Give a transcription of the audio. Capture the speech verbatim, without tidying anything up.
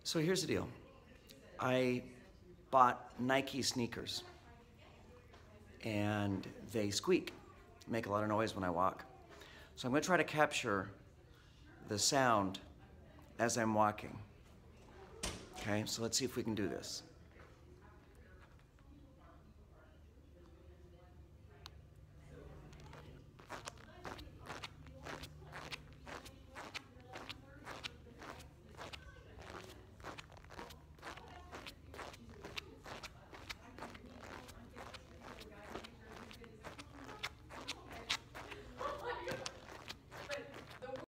So here's the deal. I bought Nike sneakers and they squeak, make a lot of noise when I walk. So I'm gonna try to capture the sound as I'm walking. Okay, so let's see if we can do this.